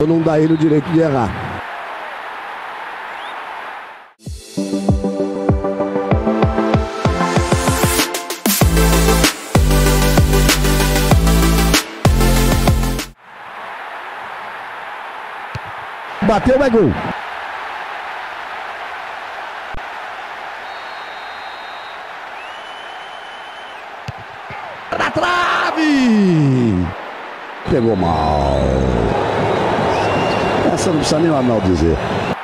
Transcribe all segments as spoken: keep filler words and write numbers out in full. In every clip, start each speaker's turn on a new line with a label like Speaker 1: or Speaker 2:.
Speaker 1: Não dá ele o direito de errar. Bateu, é gol. Na trave! Pegou mal. Essa não precisa nem o Arnaldo dizer.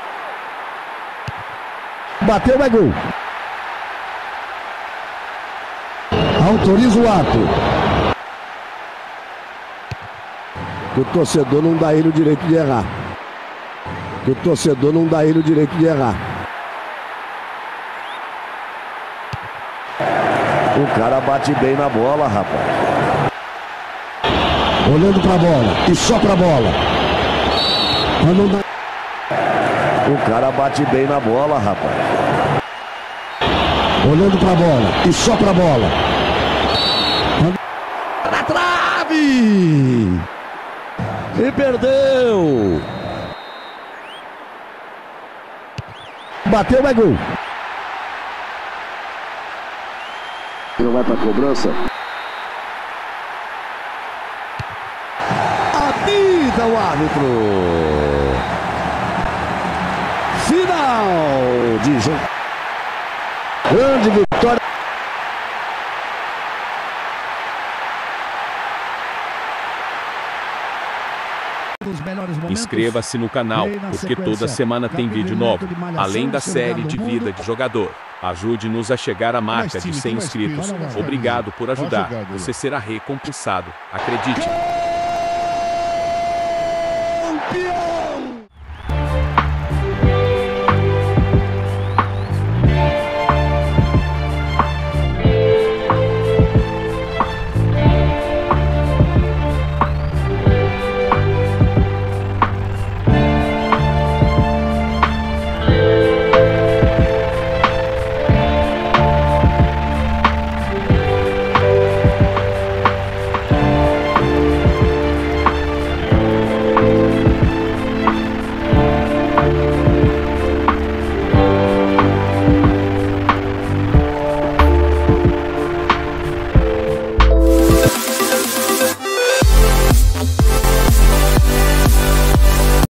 Speaker 1: Bateu, é gol. Autoriza o ato. Que o torcedor não dá ele o direito de errar. Que o torcedor não dá ele o direito de errar.
Speaker 2: O cara bate bem na bola, rapaz.
Speaker 1: Olhando pra bola e só pra bola. Mas não dá...
Speaker 2: O cara bate bem na bola, rapaz.
Speaker 1: Olhando pra bola e só pra bola. Mas... Na trave!
Speaker 2: E perdeu!
Speaker 1: Bateu, é gol.
Speaker 2: Não vai pra cobrança.
Speaker 1: Apita o árbitro. Final de jogo. Grande vitória.
Speaker 3: Inscreva-se no canal, porque toda semana tem vídeo novo, além da série de vida de jogador. Ajude-nos a chegar à marca de cem inscritos. Obrigado por ajudar. Você será recompensado. Acredite.
Speaker 1: Campeão!